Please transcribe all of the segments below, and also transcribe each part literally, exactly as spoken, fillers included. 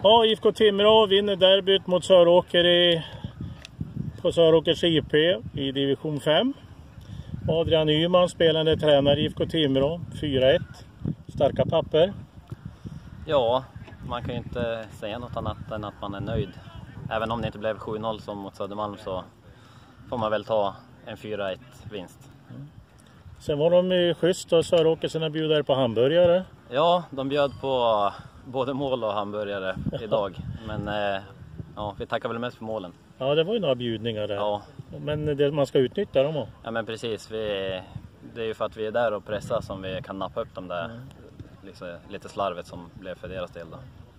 Ja, I F K Timrå vinner derbyt mot Söråker i, på Söråkers I P i division fem. Adrian Nyman, spelande tränare I F K Timrå, fyra ett. Starka papper. Ja, man kan ju inte säga något annat än att man är nöjd. Även om det inte blev sju noll som mot Södermalm så får man väl ta en fyra ett vinst. Mm. Sen var de ju schysst och Söråker sina bjudare på hamburgare. Ja, de bjöd på både mål och hamburgare idag. Men ja, vi tackar väl mest för målen. Ja, det var ju några bjudningar där. Ja. Men det, man ska utnyttja dem också. Ja, men precis. Vi, det är ju för att vi är där och pressar som vi kan nappa upp dem där. Mm. Liksom, lite slarvet som blev för deras del då.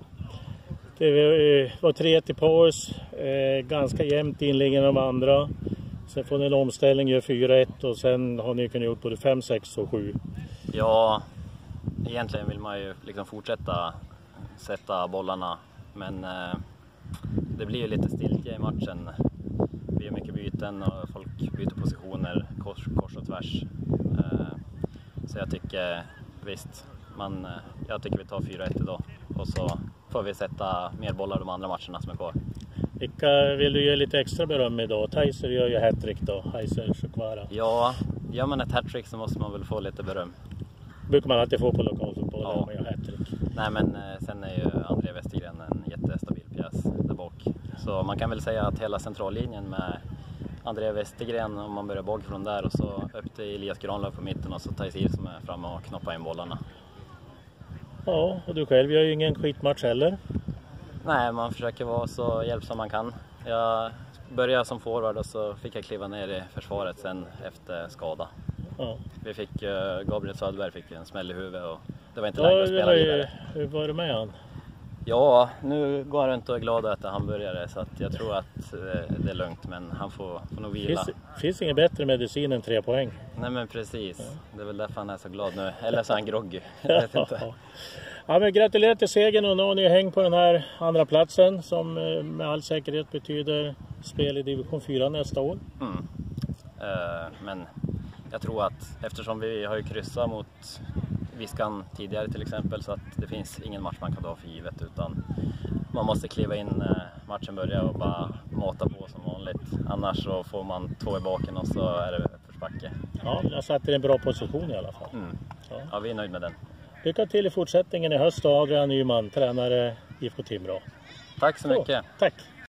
Det var tre ett i paus. Eh, ganska jämnt inläggen av andra. Sen får ni en omställning, gör fyra ett och sen har ni kunnat gjort både fem, sex och sju. Ja, egentligen vill man ju liksom fortsätta sätta bollarna. Men eh, det blir ju lite stiltje i matchen. Vi gör mycket byten och folk byter positioner kors, kors och tvärs. Eh, så jag tycker visst, man, jag tycker vi tar fyra ett idag. Och så får vi sätta mer bollar de andra matcherna som är kvar. Vilka vill du ge lite extra beröm idag? Theiser gör ju hattrick då, Heiser Shukwara. Ja, gör man ett hattrick så måste man väl få lite beröm. Brukar man alltid få på lokalfotboll ja. när man gör hattrick. Nej, men sen är ju André Westergren en jättestabil pjäs där bak. Så man kan väl säga att hela centrallinjen med André Westergren, om man börjar bakifrån där och så upp till Elias Granlöf på mitten och så Theiser som är framme och knoppar in bollarna. Ja, och du själv gör ju ingen skitmatch heller. Nej, man försöker vara så hjälpsam man kan. Jag började som forward och så fick jag kliva ner i försvaret sen efter skada. Ja. Vi fick, Gabriel Söderberg fick en smäll i huvudet och det var inte ja, läge att spela vidare. Hur var det med han? Ja, nu går han runt och är glad att äta hamburgare så att jag tror att det är lugnt, men han får, får nog vila. Finns, finns ingen bättre medicin än tre poäng? Nej, men precis. Ja. Det är väl därför han är så glad nu. Eller så är han groggy. Jag vet inte. Ja, men gratulerar till segern och nu har ni hängt på den här andra platsen som med all säkerhet betyder spel i division fyra nästa år. Mm. Uh, men jag tror att eftersom vi har ju kryssat mot Viskan tidigare till exempel, så att det finns ingen match man kan ta för givet, utan man måste kliva in matchen börjar och bara mata på som vanligt. Annars så får man två i baken och så är det uppförsbacke. Ja, jag satt i en bra position i alla fall. Mm. Ja. ja, vi är nöjd med den. Lycka till i fortsättningen i höst, Adrian Nyman, tränare I F K Timrå. Tack så mycket. Så, tack.